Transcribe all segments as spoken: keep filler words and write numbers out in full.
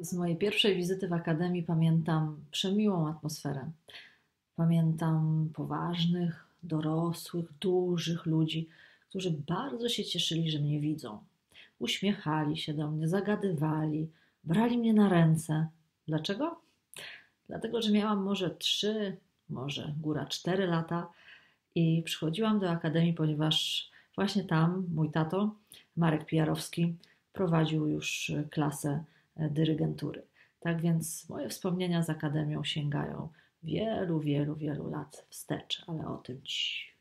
Z mojej pierwszej wizyty w akademii pamiętam przemiłą atmosferę. Pamiętam poważnych, dorosłych, dużych ludzi, którzy bardzo się cieszyli, że mnie widzą. Uśmiechali się do mnie, zagadywali, brali mnie na ręce. Dlaczego? Dlatego, że miałam może trzy, może góra cztery lata i przychodziłam do akademii, ponieważ właśnie tam mój tato, Marek Pijarowski, prowadził już klasę dyrygentury. Tak więc moje wspomnienia z akademią sięgają wielu, wielu, wielu lat wstecz, ale o tym ci.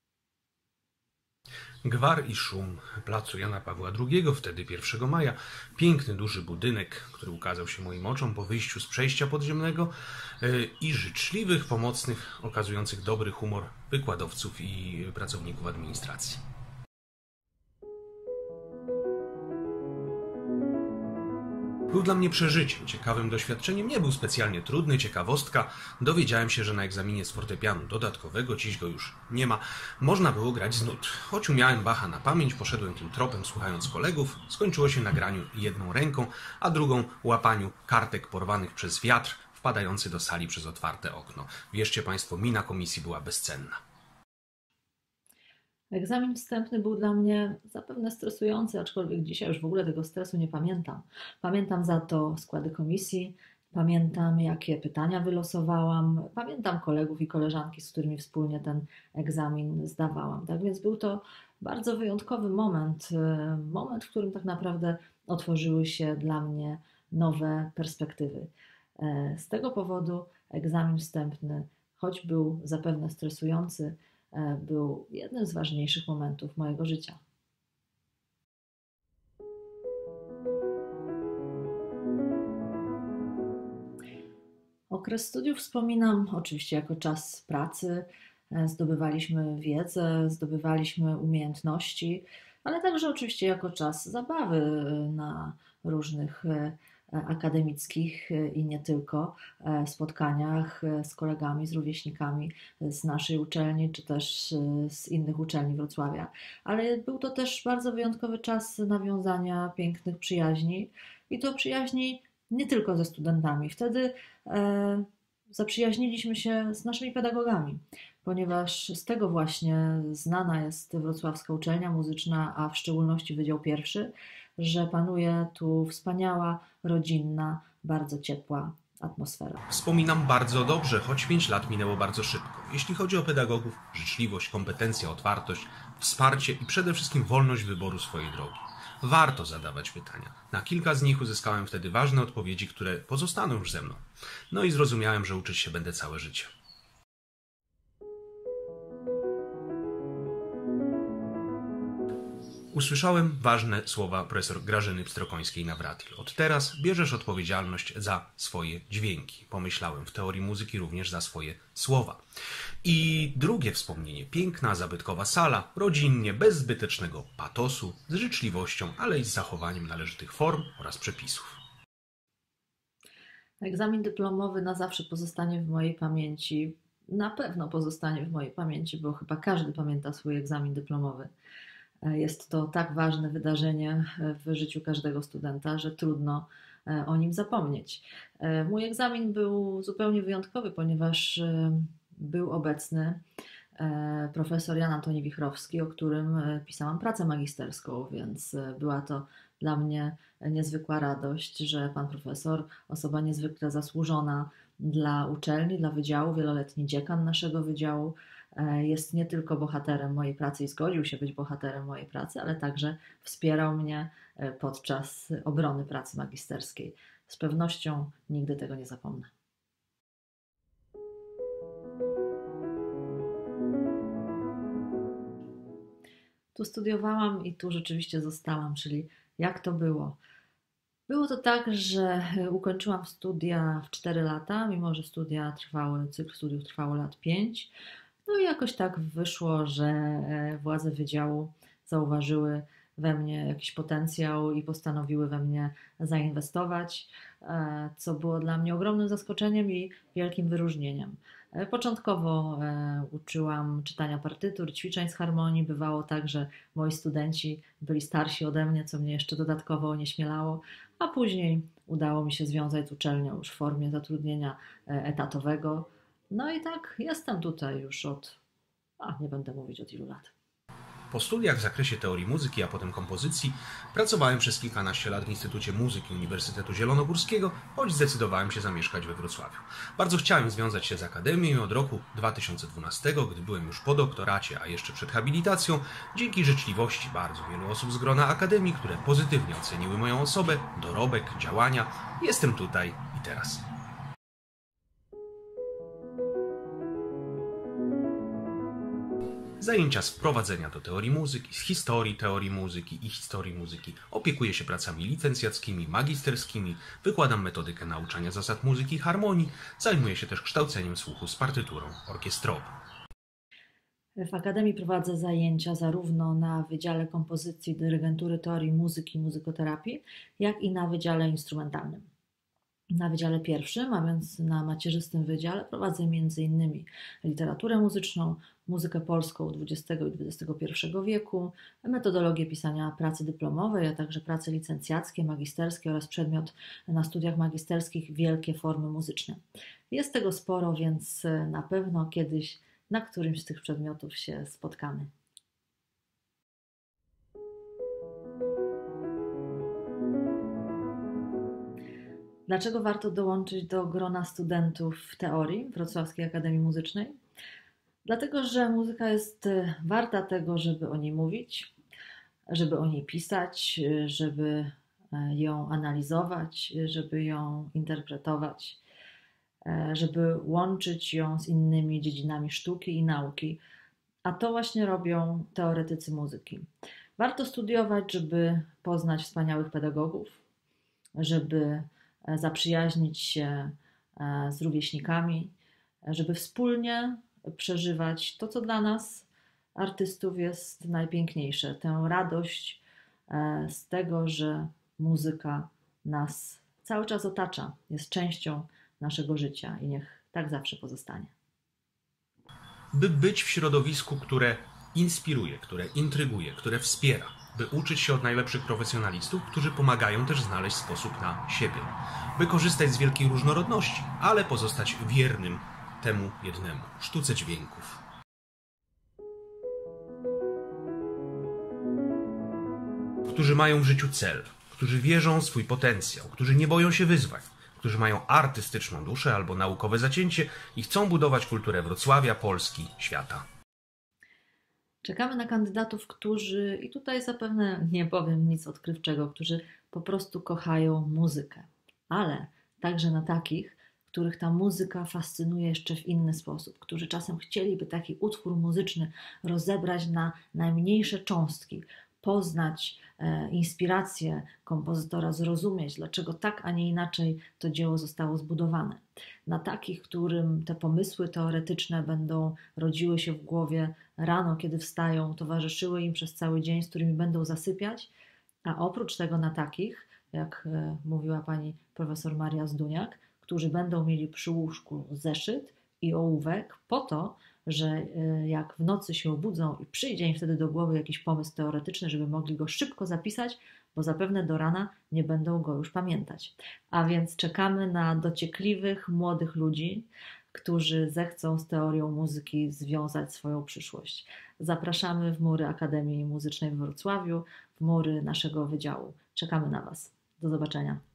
Gwar i szum placu Jana Pawła drugiego, wtedy pierwszego maja. Piękny, duży budynek, który ukazał się moim oczom po wyjściu z przejścia podziemnego i życzliwych, pomocnych, okazujących dobry humor wykładowców i pracowników administracji. Był dla mnie przeżyciem, ciekawym doświadczeniem, nie był specjalnie trudny, ciekawostka. Dowiedziałem się, że na egzaminie z fortepianu dodatkowego, dziś go już nie ma, można było grać z nut. Choć umiałem Bacha na pamięć, poszedłem tym tropem, słuchając kolegów. Skończyło się na graniu jedną ręką, a drugą łapaniu kartek porwanych przez wiatr wpadający do sali przez otwarte okno. Wierzcie Państwo, mina komisji była bezcenna. Egzamin wstępny był dla mnie zapewne stresujący, aczkolwiek dzisiaj już w ogóle tego stresu nie pamiętam. Pamiętam za to składy komisji, pamiętam jakie pytania wylosowałam, pamiętam kolegów i koleżanki, z którymi wspólnie ten egzamin zdawałam. Tak więc był to bardzo wyjątkowy moment, moment, w którym tak naprawdę otworzyły się dla mnie nowe perspektywy. Z tego powodu egzamin wstępny, choć był zapewne stresujący, był jednym z ważniejszych momentów mojego życia. Okres studiów wspominam oczywiście jako czas pracy. Zdobywaliśmy wiedzę, zdobywaliśmy umiejętności, ale także oczywiście jako czas zabawy na różnych akademickich i nie tylko spotkaniach z kolegami, z rówieśnikami z naszej uczelni, czy też z innych uczelni Wrocławia. Ale był to też bardzo wyjątkowy czas nawiązania pięknych przyjaźni i to przyjaźni nie tylko ze studentami. Wtedy e, zaprzyjaźniliśmy się z naszymi pedagogami, ponieważ z tego właśnie znana jest Wrocławska Uczelnia Muzyczna, a w szczególności Wydział Pierwszy, że panuje tu wspaniała, rodzinna, bardzo ciepła atmosfera. Wspominam bardzo dobrze, choć pięć lat minęło bardzo szybko. Jeśli chodzi o pedagogów, życzliwość, kompetencja, otwartość, wsparcie i przede wszystkim wolność wyboru swojej drogi. Warto zadawać pytania. Na kilka z nich uzyskałem wtedy ważne odpowiedzi, które pozostaną już ze mną. No i zrozumiałem, że uczyć się będę całe życie. Usłyszałem ważne słowa profesor Grażyny Pstrokońskiej-Nawratil. Od teraz bierzesz odpowiedzialność za swoje dźwięki. Pomyślałem, w teorii muzyki również za swoje słowa. I drugie wspomnienie. Piękna, zabytkowa sala, rodzinnie, bez zbytecznego patosu, z życzliwością, ale i z zachowaniem należytych form oraz przepisów. Egzamin dyplomowy na zawsze pozostanie w mojej pamięci. Na pewno pozostanie w mojej pamięci, bo chyba każdy pamięta swój egzamin dyplomowy. Jest to tak ważne wydarzenie w życiu każdego studenta, że trudno o nim zapomnieć. Mój egzamin był zupełnie wyjątkowy, ponieważ był obecny profesor Jan Antoni Wichrowski, o którym pisałam pracę magisterską, więc była to dla mnie niezwykła radość, że pan profesor, osoba niezwykle zasłużona dla uczelni, dla wydziału, wieloletni dziekan naszego wydziału, jest nie tylko bohaterem mojej pracy i zgodził się być bohaterem mojej pracy, ale także wspierał mnie podczas obrony pracy magisterskiej. Z pewnością nigdy tego nie zapomnę. Tu studiowałam i tu rzeczywiście zostałam, czyli jak to było? Było to tak, że ukończyłam studia w cztery lata, mimo że studia trwały, cykl studiów trwało lat pięć. No i jakoś tak wyszło, że władze wydziału zauważyły we mnie jakiś potencjał i postanowiły we mnie zainwestować, co było dla mnie ogromnym zaskoczeniem i wielkim wyróżnieniem. Początkowo uczyłam czytania partytur, ćwiczeń z harmonii. Bywało tak, że moi studenci byli starsi ode mnie, co mnie jeszcze dodatkowo onieśmielało, a później udało mi się związać z uczelnią już w formie zatrudnienia etatowego. No i tak jestem tutaj już od, a nie będę mówić od ilu lat. Po studiach w zakresie teorii muzyki, a potem kompozycji pracowałem przez kilkanaście lat w Instytucie Muzyki Uniwersytetu Zielonogórskiego, choć zdecydowałem się zamieszkać we Wrocławiu. Bardzo chciałem związać się z akademią i od roku dwa tysiące dwunastego, gdy byłem już po doktoracie, a jeszcze przed habilitacją, dzięki życzliwości bardzo wielu osób z grona akademii, które pozytywnie oceniły moją osobę, dorobek, działania, jestem tutaj i teraz. Zajęcia z wprowadzenia do teorii muzyki, z historii teorii muzyki i historii muzyki. Opiekuję się pracami licencjackimi, magisterskimi, wykładam metodykę nauczania zasad muzyki i harmonii, zajmuję się też kształceniem słuchu z partyturą orkiestrową. W Akademii prowadzę zajęcia zarówno na Wydziale Kompozycji, Dyrygentury Teorii Muzyki i Muzykoterapii, jak i na Wydziale Instrumentalnym. Na Wydziale Pierwszym, a więc na macierzystym wydziale, prowadzę między innymi literaturę muzyczną, muzykę polską dwudziestego i dwudziestego pierwszego wieku, metodologię pisania pracy dyplomowej, a także prace licencjackie, magisterskie oraz przedmiot na studiach magisterskich wielkie formy muzyczne. Jest tego sporo, więc na pewno kiedyś na którymś z tych przedmiotów się spotkamy. Dlaczego warto dołączyć do grona studentów teorii Wrocławskiej Akademii Muzycznej? Dlatego, że muzyka jest warta tego, żeby o niej mówić, żeby o niej pisać, żeby ją analizować, żeby ją interpretować, żeby łączyć ją z innymi dziedzinami sztuki i nauki. A to właśnie robią teoretycy muzyki. Warto studiować, żeby poznać wspaniałych pedagogów, żeby zaprzyjaźnić się z rówieśnikami, żeby wspólnie przeżywać to, co dla nas, artystów, jest najpiękniejsze. Tę radość z tego, że muzyka nas cały czas otacza, jest częścią naszego życia i niech tak zawsze pozostanie. By być w środowisku, które inspiruje, które intryguje, które wspiera, by uczyć się od najlepszych profesjonalistów, którzy pomagają też znaleźć sposób na siebie, by korzystać z wielkiej różnorodności, ale pozostać wiernym temu jednemu, sztuce dźwięków. Którzy mają w życiu cel, którzy wierzą w swój potencjał, którzy nie boją się wyzwań, którzy mają artystyczną duszę albo naukowe zacięcie i chcą budować kulturę Wrocławia, Polski, świata. Czekamy na kandydatów, którzy, i tutaj zapewne nie powiem nic odkrywczego, którzy po prostu kochają muzykę, ale także na takich, których ta muzyka fascynuje jeszcze w inny sposób, którzy czasem chcieliby taki utwór muzyczny rozebrać na najmniejsze cząstki, poznać e, inspirację kompozytora, zrozumieć, dlaczego tak, a nie inaczej to dzieło zostało zbudowane. Na takich, którym te pomysły teoretyczne będą rodziły się w głowie rano, kiedy wstają, towarzyszyły im przez cały dzień, z którymi będą zasypiać, a oprócz tego na takich, jak e, mówiła pani profesor Maria Zduniak, którzy będą mieli przy łóżku zeszyt i ołówek po to, że jak w nocy się obudzą i przyjdzie im wtedy do głowy jakiś pomysł teoretyczny, żeby mogli go szybko zapisać, bo zapewne do rana nie będą go już pamiętać. A więc czekamy na dociekliwych, młodych ludzi, którzy zechcą z teorią muzyki związać swoją przyszłość. Zapraszamy w mury Akademii Muzycznej w Wrocławiu, w mury naszego wydziału. Czekamy na Was. Do zobaczenia.